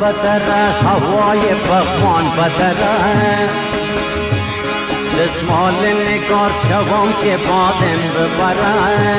بدره هوای پخوان بدره دستمال نگار شوم که بادم ببره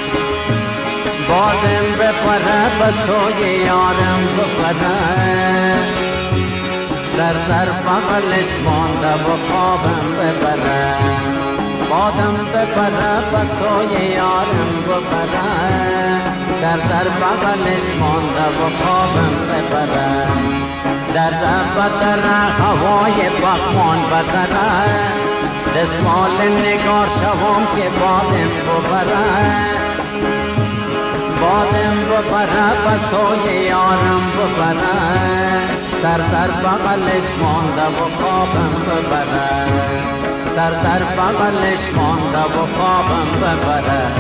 بادم ببره به سوی یارم ببره در بغلش مانده و خوابم ببره بادم ببره به سوی یارم ببره در بغلش مانده و خوابم ببره در بدره هوای پخوان بدره دستمال نگار شوم که بادم ببره بادم ببره به سوی یارم ببره در بغلش مانده و خوابم ببره در بغلش مانده و خوابم ببره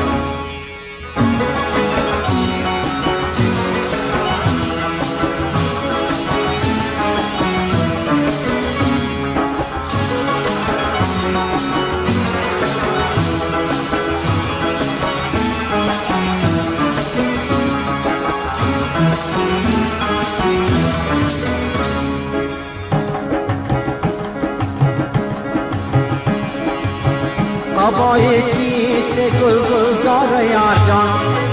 قبای چیت گل گل دار یار جان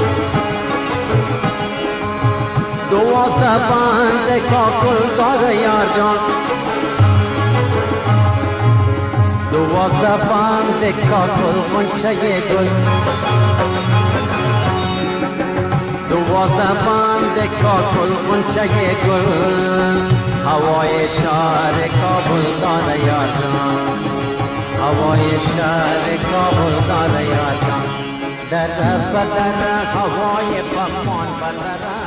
12 بند کاکل دار یار جان 12 بند کاکل غنچه گل 12 بند کاکل غنچه گل هوای شهر کابل دار یار جان هوای شهر کابل داره یادم در بدر هوای پخوان بدر